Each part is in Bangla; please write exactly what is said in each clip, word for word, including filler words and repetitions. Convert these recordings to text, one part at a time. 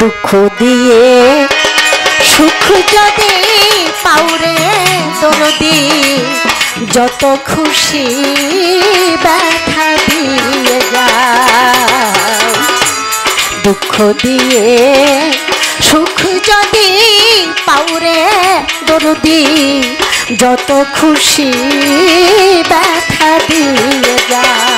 দুঃখ দিয়ে সুখ যদি পাউরে দরদি যত খুশি ব্যথা দিয়ে যাও দুঃখ দিয়ে সুখ যদি পাউরে দরদি যত খুশি ব্যথা দিয়ে যাও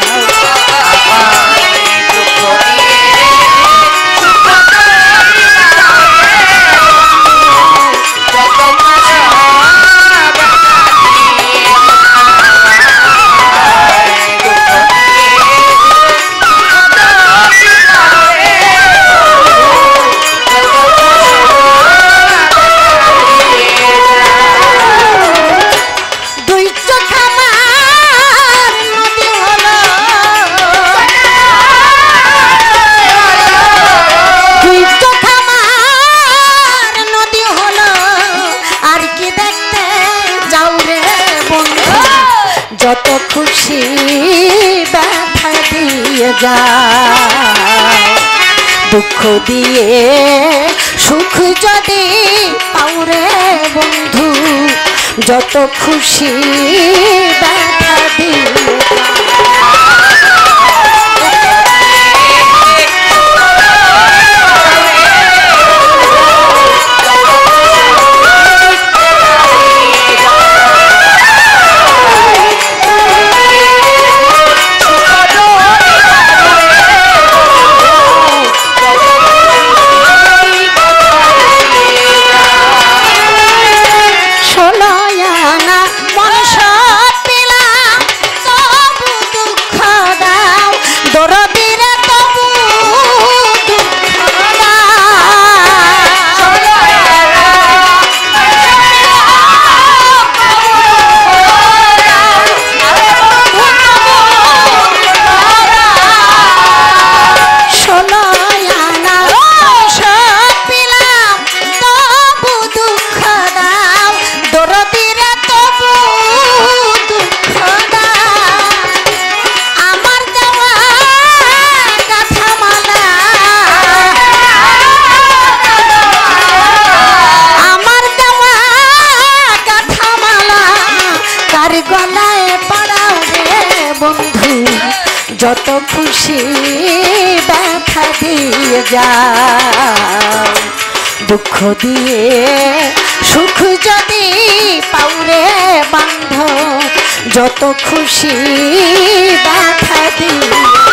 যত খুশি ব্যথা দিয়ে যাও দুঃখ দিয়ে সুখ যদি পাউরে বন্ধু যত খুশি ব্যথা দিয়ে যত খুশি ব্যথা দিয়ে যাও দুঃখ দিয়ে সুখ যদি পাউরে বান্ধব যত খুশি ব্যথা দিয়ে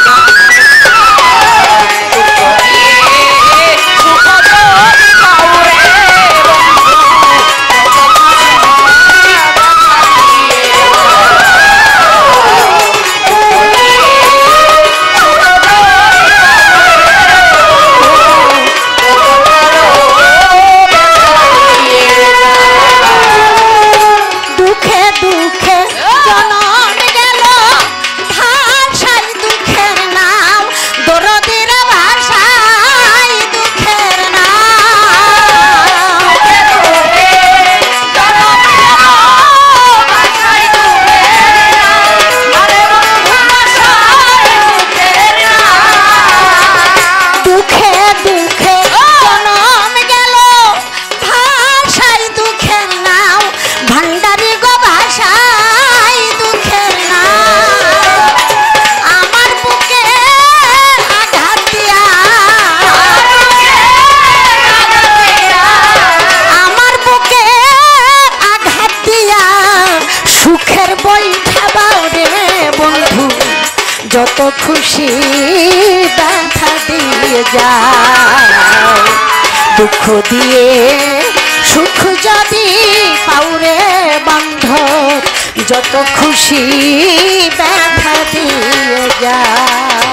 যত খুশি ব্যথা দিয়ে যাও দুঃখ দিয়ে সুখ যদি পাউরে বান্ধব যত খুশি ব্যথা দিয়ে যাও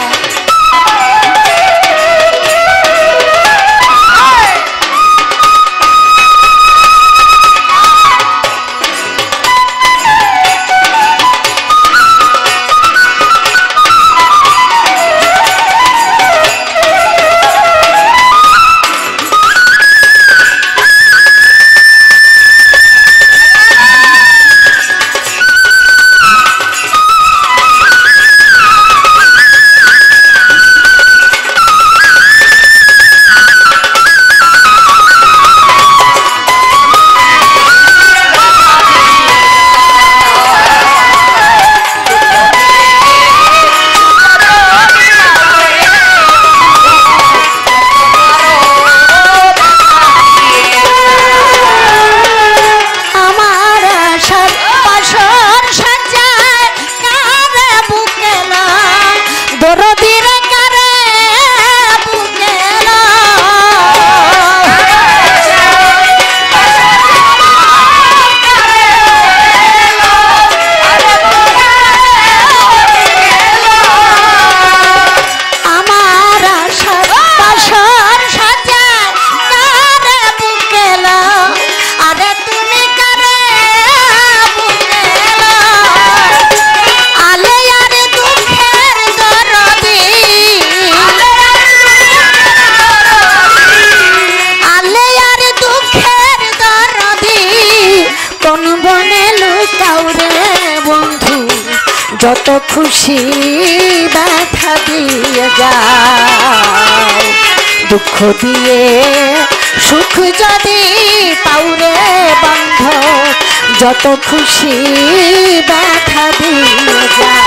খুশি ব্যথা দিয়ে যাও, দুঃখ দিয়ে সুখ যদি পাউরে বন্ধ, যত খুশি ব্যথা দিয়ে যাও।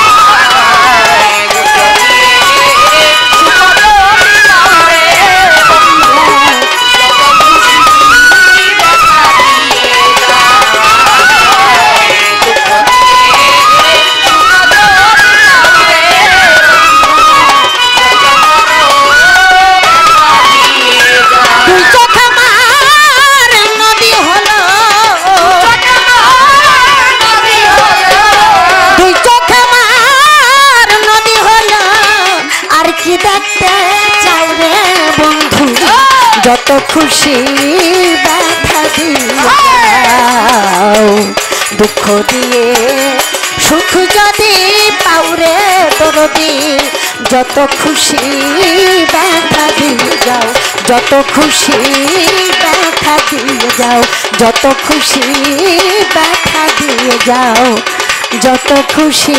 যত খুশি ব্যথা দিয়ে যাও, দুঃখ দিয়ে সুখ যদি পাউরে দরদি, যত খুশি ব্যথা দিয়ে যাও, যত খুশি ব্যথা দিয়ে যাও, যত খুশি ব্যথা দিয়ে যাও, যত খুশি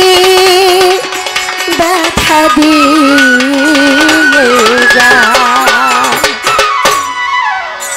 ব্যথা দিয়ে যাও।